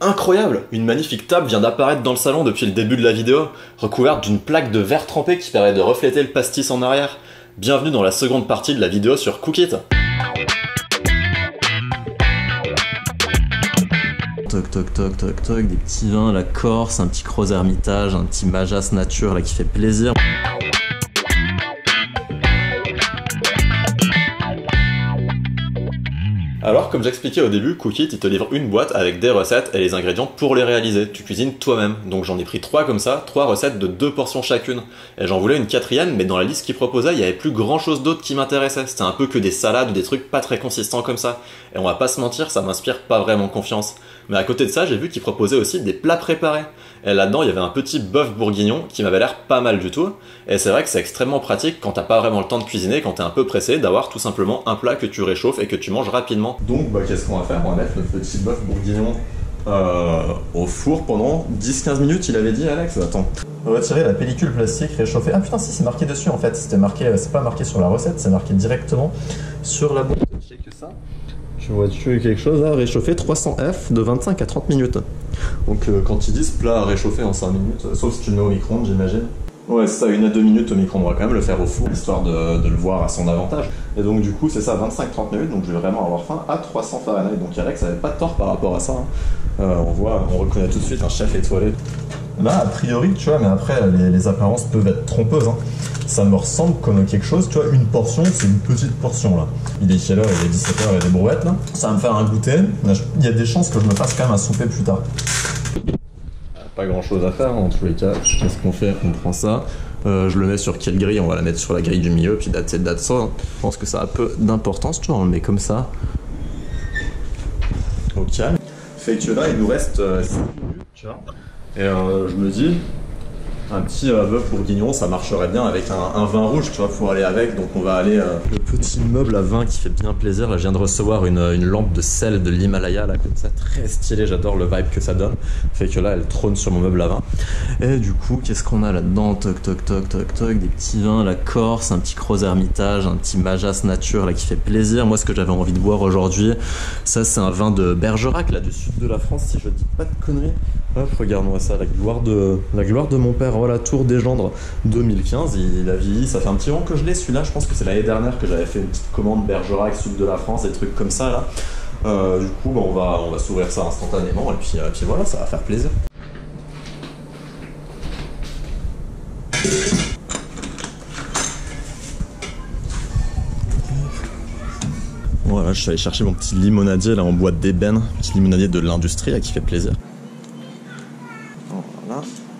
incroyable! Une magnifique table vient d'apparaître dans le salon depuis le début de la vidéo, recouverte d'une plaque de verre trempé qui permet de refléter le pastis en arrière. Bienvenue dans la seconde partie de la vidéo sur Cookit. Toc toc toc toc toc, des petits vins, la Corse, un petit Gros Hermitage, un petit Majas nature là qui fait plaisir. Alors, comme j'expliquais au début, Cookit, il te livre une boîte avec des recettes et les ingrédients pour les réaliser. Tu cuisines toi-même. Donc j'en ai pris 3 comme ça, 3 recettes de 2 portions chacune. Et j'en voulais une 4e, mais dans la liste qu'il proposait, il n'y avait plus grand chose d'autre qui m'intéressait. C'était un peu que des salades ou des trucs pas très consistants comme ça. Et on va pas se mentir, ça m'inspire pas vraiment confiance. Mais à côté de ça, j'ai vu qu'il proposait aussi des plats préparés. Et là-dedans, il y avait un petit bœuf bourguignon qui m'avait l'air pas mal du tout. Et c'est vrai que c'est extrêmement pratique quand t'as pas vraiment le temps de cuisiner, quand t'es un peu pressé, d'avoir tout simplement un plat que tu réchauffes et que tu manges rapidement. Donc, qu'est-ce qu'on va faire? On va mettre le petit bœuf bourguignon au four pendant 10-15 minutes, il avait dit Alex. Attends. On va retirer la pellicule plastique réchauffée. Ah putain, si, c'est marqué dessus en fait. C'était marqué, c'est pas marqué sur la recette, c'est marqué directement sur la boîte. Check ça. Tu vois-tu quelque chose à réchauffer 300 F de 25 à 30 minutes. Donc quand ils disent plat à réchauffer en 5 minutes, sauf si tu le mets au micro-ondes, j'imagine. Ouais, c'est ça, 1 à 2 minutes au micro-ondes. On va quand même le faire au four, histoire de le voir à son avantage. Et donc du coup, c'est ça, 25-30 minutes, donc je vais vraiment avoir faim à 300 Fahrenheit. Donc Alex avait pas de tort par rapport à ça. Hein. On reconnaît tout de suite un chef étoilé. Là, a priori, tu vois, mais après, les apparences peuvent être trompeuses. Hein. Ça me ressemble comme quelque chose, tu vois, une portion, c'est une petite portion là. Il est quelle heure? Il est 17h, il y a des brouettes là. Ça va me faire un goûter. Il y a des chances que je me fasse quand même un souper plus tard. Pas grand chose à faire en tous les cas. Qu'est-ce qu'on fait? On prend ça. Je le mets sur quelle grille? On va la mettre sur la grille du milieu, puis that's ça. Hein. Je pense que ça a peu d'importance, tu vois, on le met comme ça. Au calme. Fait que là, il nous reste 6 minutes, tu vois. Et je me dis, un petit bœuf bourguignon, ça marcherait bien avec un vin rouge, tu vois, pour aller avec. Donc on va aller... Le petit meuble à vin qui fait bien plaisir. Là, je viens de recevoir une lampe de sel de l'Himalaya, là, comme ça, très stylée. J'adore le vibe que ça donne. Fait que là, elle trône sur mon meuble à vin. Et du coup, qu'est-ce qu'on a là-dedans? Toc, toc, toc, toc, toc. Des petits vins, la Corse, un petit Gros Hermitage, un petit Majas nature, là, qui fait plaisir. Moi, ce que j'avais envie de boire aujourd'hui, ça, c'est un vin de Bergerac, là, du sud de la France, si je dis pas de conneries. Hop, regarde-moi ça, la gloire de mon père. Voilà, Tour des Gendres 2015, il a vieilli, ça fait un petit moment que je l'ai celui-là, je pense que c'est l'année dernière que j'avais fait une petite commande Bergerac, sud de la France, des trucs comme ça là. Du coup, on va s'ouvrir ça instantanément et puis voilà, ça va faire plaisir. Voilà, je suis allé chercher mon petit limonadier là en boîte d'ébène, petit limonadier de l'industrie là qui fait plaisir. Voilà.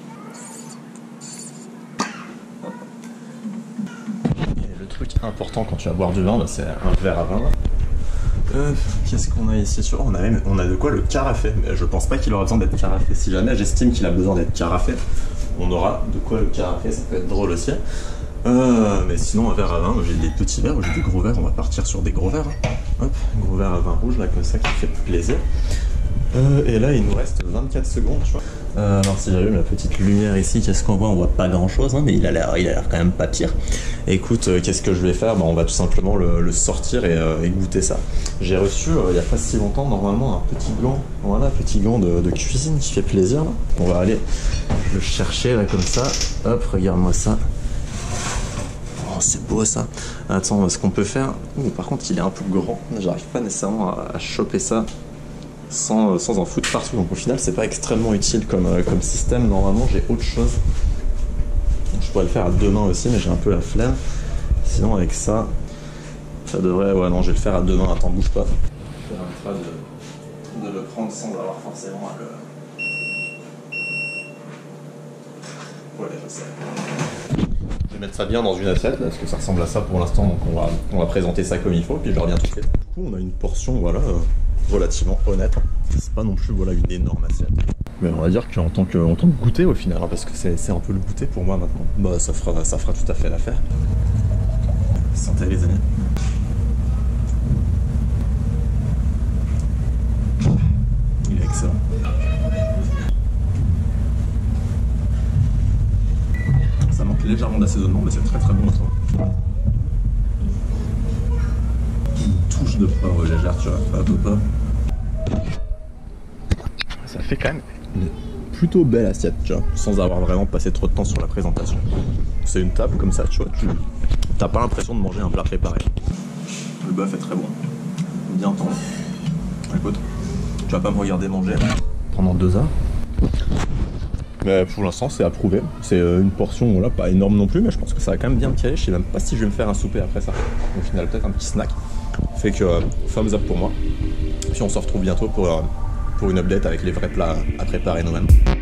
Et le truc important quand tu vas boire du vin, c'est un verre à vin. Qu'est-ce qu'on a ici sur... on a de quoi le carafé, mais je pense pas qu'il aura besoin d'être carafé. Si jamais j'estime qu'il a besoin d'être carafé, on aura de quoi le carafé, ça peut être drôle aussi. Mais sinon un verre à vin, j'ai des petits verres, j'ai des gros verres, on va partir sur des gros verres. Hein. Hop, gros verre à vin rouge là comme ça qui fait plaisir. Et là il nous reste 24 secondes, tu vois. Alors si j'allume la petite lumière ici, qu'est-ce qu'on voit? On voit pas grand chose, hein, mais il a l'air quand même pas pire. Écoute, qu'est-ce que je vais faire? On va tout simplement le sortir et goûter ça. J'ai reçu il y a pas si longtemps normalement un petit gant, voilà, petit gant de cuisine qui fait plaisir. Là. On va aller le chercher là comme ça. Hop, regarde-moi ça. Oh, c'est beau ça. Attends, ce qu'on peut faire... par contre, il est un peu grand. J'arrive pas nécessairement à choper ça sans en foutre partout. Donc au final, c'est pas extrêmement utile comme système. Normalement, j'ai autre chose. Je pourrais le faire à 2 mains aussi, mais j'ai un peu la flemme. Sinon, avec ça, ça devrait... Ouais, non, je vais le faire à 2 mains. Attends, bouge pas. Ça permettra de le prendre sans avoir forcément à le... Ouais, je sais. Je vais mettre ça bien dans une assiette là, parce que ça ressemble à ça pour l'instant, donc on va présenter ça comme il faut, puis je reviens tout de suite. Du coup on a une portion voilà, relativement honnête, c'est pas non plus voilà, une énorme assiette. Mais on va dire qu'en tant que goûter au final, hein, parce que c'est un peu le goûter pour moi maintenant, bah ça fera tout à fait l'affaire. Santé les amis. Il est excellent. Ça manque légèrement d'assaisonnement, mais c'est très très bon. Une touche de poivre légère, tu vois, hop hop hop. ça fait quand même une plutôt belle assiette, tu vois, sans avoir vraiment passé trop de temps sur la présentation. C'est une table comme ça, tu vois, tu t'as pas l'impression de manger un plat préparé. Le bœuf est très bon, bien tendre. Écoute, tu vas pas me regarder manger pendant 2 heures. Mais pour l'instant c'est approuvé, c'est une portion là, pas énorme non plus, mais je pense que ça va quand même bien me caler. Je sais même pas si je vais me faire un souper après ça. Au final peut-être un petit snack. Fait que thumbs up pour moi. Puis on se retrouve bientôt pour une update avec les vrais plats à préparer nous-mêmes.